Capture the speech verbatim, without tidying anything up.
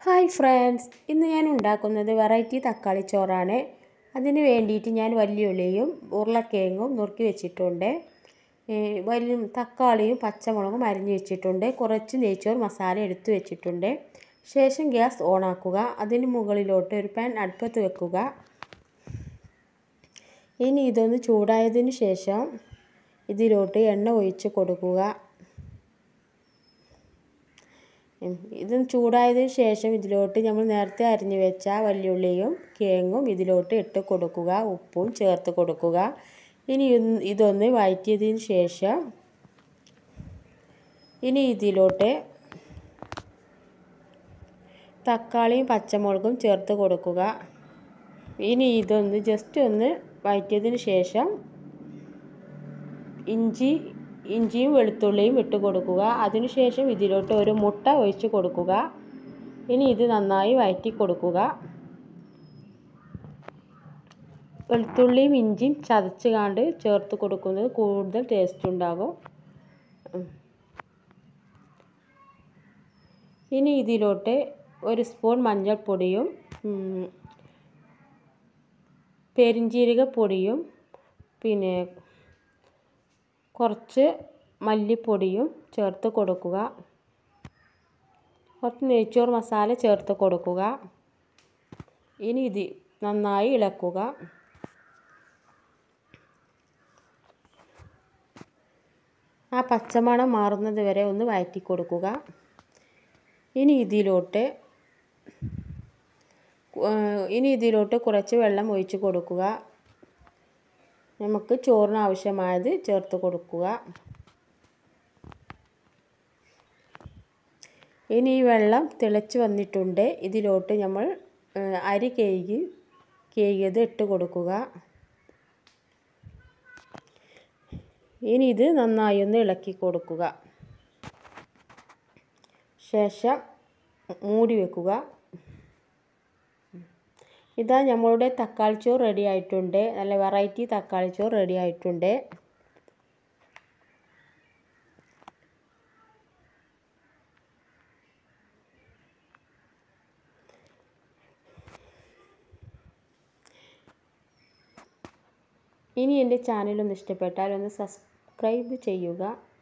Hi friends, ഇന്ന് ഞാൻ ഉണ്ടാക്കുന്നത് വെറൈറ്റി തക്കാളി ചോറാണ്. അതിന് വേണ്ടിയിട്ട് ഞാൻ വലിയ ഉള്ളിയും ഉരുളക്കിഴങ്ങും നുറുക്കി വെച്ചിട്ടുണ്ട്. വലിയ തക്കാളിയും പച്ചമുളകും അരിഞ്ഞ് വെച്ചിട്ടുണ്ട്. കുറച്ച് നെയ്ച്ചോറ് മസാല എടുത്തു വെച്ചിട്ടുണ്ട്. ശേഷം ഗ്യാസ് ഓണാക്കുക. അതിന് മുകളിലോട്ട് ഒരു പാൻ അടുപ്പത്ത് വെക്കുക. ഇനി ഇതൊന്ന് ചൂടായതിന് ശേഷം ഇതിലോട്ട് എണ്ണ ഒഴിച്ച് കൊടുക്കുക. ഇത് ചൂടായതിന് ശേഷം ഇതിലോട്ട് നമ്മൾ നേരത്തെ അരിഞ്ഞു വെച്ച വല്യുള്ളിയും കിഴങ്ങും ഇതിലോട്ട് ഇട്ട് കൊടുക്കുക. ഉപ്പും ചേർത്ത് കൊടുക്കുക. ഇനി ഇതൊന്ന് വഴറ്റിയതിന് ശേഷം ഇനി ഇതിലോട്ട് തക്കാളിയും പച്ചമുളകും ചേർത്ത് കൊടുക്കുക. ഇനി ഇതൊന്ന് ജസ്റ്റ് ഒന്ന് വഴറ്റിയതിന് ശേഷം ഇഞ്ചി ഇഞ്ചിയും വെളുത്തുള്ളിയും ഇട്ട് കൊടുക്കുക. അതിനുശേഷം ഇതിലോട്ട് ഒരു മുട്ട ഒഴിച്ച് കൊടുക്കുക. ഇനി ഇത് നന്നായി വഴറ്റി കൊടുക്കുക. വെളുത്തുള്ളിയും ഇഞ്ചിയും ചതച്ച് കാണ്ട് ചേർത്ത് കൊടുക്കുന്നത് കൂടുതൽ ടേസ്റ്റ് ഉണ്ടാകും. ഇനി ഇതിലോട്ട് ഒരു സ്പൂൺ മഞ്ഞൾപ്പൊടിയും പെരിഞ്ജീരകപ്പൊടിയും പിന്നെ കുറച്ച് മല്ലിപ്പൊടിയും ചേർത്ത് കൊടുക്കുക. കുറച്ച് നെയ്ച്ചോറ് മസാല ചേർത്ത് കൊടുക്കുക. ഇനി ഇത് നന്നായി ഇളക്കുക. ആ പച്ചമണം മാറുന്നത് വരെ ഒന്ന് വഴറ്റി കൊടുക്കുക. ഇനി ഇതിലോട്ട് ഇനി ഇതിലോട്ട് കുറച്ച് വെള്ളം ഒഴിച്ച് കൊടുക്കുക. നമുക്ക് ചോറിന് ആവശ്യമായത് ചേർത്ത് കൊടുക്കുക. ഇനി ഈ വെള്ളം തിളച്ച് വന്നിട്ടുണ്ട്. ഇതിലോട്ട് നമ്മൾ അരി കഴുകി കഴുകിയത് ഇട്ട് കൊടുക്കുക. ഇനി ഇത് നന്നായി ഒന്ന് ഇളക്കി കൊടുക്കുക. ശേഷം മൂടി വെക്കുക. ഇതാ നമ്മളുടെ തക്കാളി ചോറ് റെഡി ആയിട്ടുണ്ട്. നല്ല വെറൈറ്റി തക്കാളി ചോറ് റെഡി ആയിട്ടുണ്ട്. ഇനി എൻ്റെ ചാനൽ ഒന്ന് ഇഷ്ടപ്പെട്ടാൽ ഒന്ന് സബ്സ്ക്രൈബ് ചെയ്യുക.